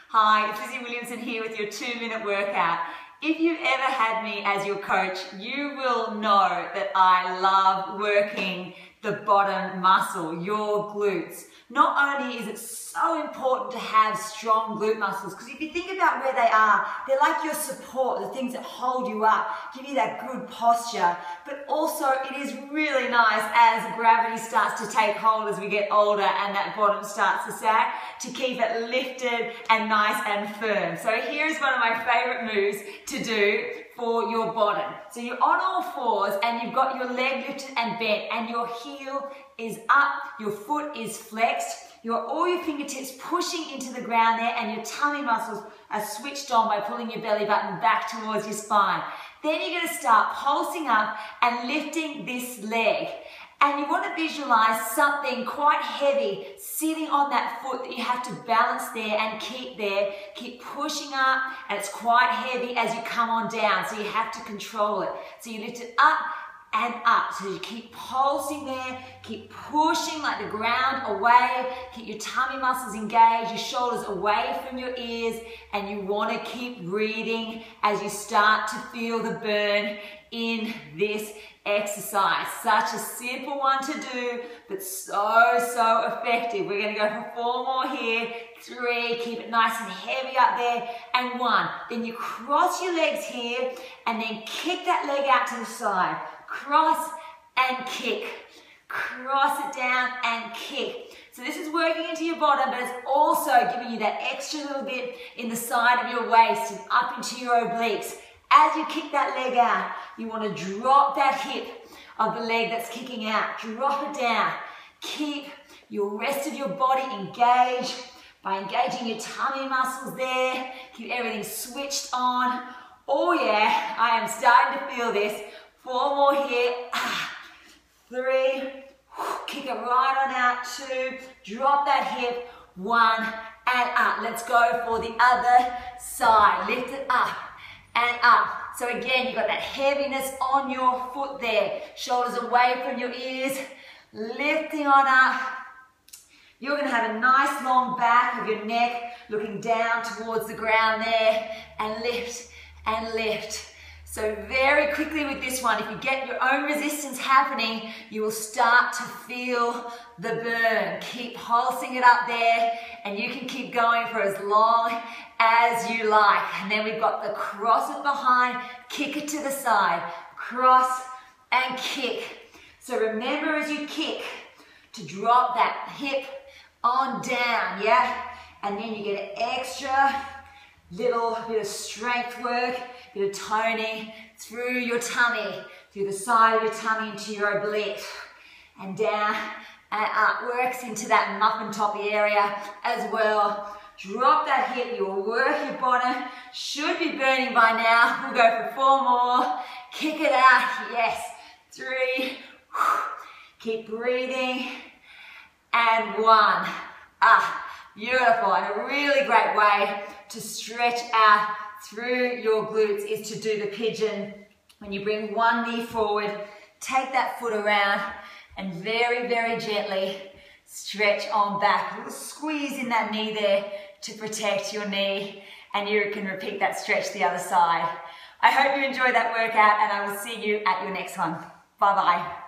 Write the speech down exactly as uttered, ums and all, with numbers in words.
Hi, it's Lizzie Williamson here with your two minute workout. If you've ever had me as your coach, you will know that I love working the bottom muscle, your glutes. Not only is it so important to have strong glute muscles, because if you think about where they are, they're like your support, the things that hold you up, give you that good posture, but also it is really nice as gravity starts to take hold as we get older and that bottom starts to sag, to keep it lifted and nice and firm. So here's one of my favorite moves to do for your bottom. So you're on all fours and you've got your leg lifted and bent and your heel is up, your foot is flexed, your, all your fingertips pushing into the ground there and your tummy muscles are switched on by pulling your belly button back towards your spine. Then you're going to start pulsing up and lifting this leg. And you want to visualize something quite heavy sitting on that foot that you have to balance there and keep there. Keep pushing up, and it's quite heavy as you come on down, so you have to control it. So you lift it up and up. So you keep pulsing there, keep pushing like the ground away, keep your tummy muscles engaged, your shoulders away from your ears, and you want to keep breathing as you start to feel the burn in this exercise. Such a simple one to do, but so, so effective. We're going to go for four more here. Three, keep it nice and heavy up there, and one. Then you cross your legs here, and then kick that leg out to the side. Cross and kick. Cross it down and kick. So this is working into your bottom, but it's also giving you that extra little bit in the side of your waist and up into your obliques. As you kick that leg out, you want to drop that hip of the leg that's kicking out. Drop it down. Keep your rest of your body engaged by engaging your tummy muscles there. Keep everything switched on. Oh yeah, I am starting to feel this. Four more here. Three. Kick it right on out. Two. Drop that hip. One. And up. Let's go for the other side. Lift it up and up. So again, you've got that heaviness on your foot there. Shoulders away from your ears. Lifting on up. You're going to have a nice long back of your neck looking down towards the ground there. And lift and lift. So very quickly with this one, if you get your own resistance happening, you will start to feel the burn. Keep pulsing it up there, and you can keep going for as long as you like. And then we've got the cross it behind, kick it to the side, cross and kick. So remember as you kick to drop that hip on down, yeah? And then you get an extra little bit of strength work, bit of toning through your tummy, through the side of your tummy into your oblique, and down and up. Works into that muffin toppy area as well. Drop that hip, you'll work your bottom. Should be burning by now. We'll go for four more. Kick it out, yes. Three, keep breathing, and one. Ah, beautiful, and a really great way to stretch out through your glutes is to do the pigeon. When you bring one knee forward, take that foot around and very, very gently stretch on back. A little squeeze in that knee there to protect your knee, and you can repeat that stretch the other side. I hope you enjoyed that workout, and I will see you at your next one. Bye-bye.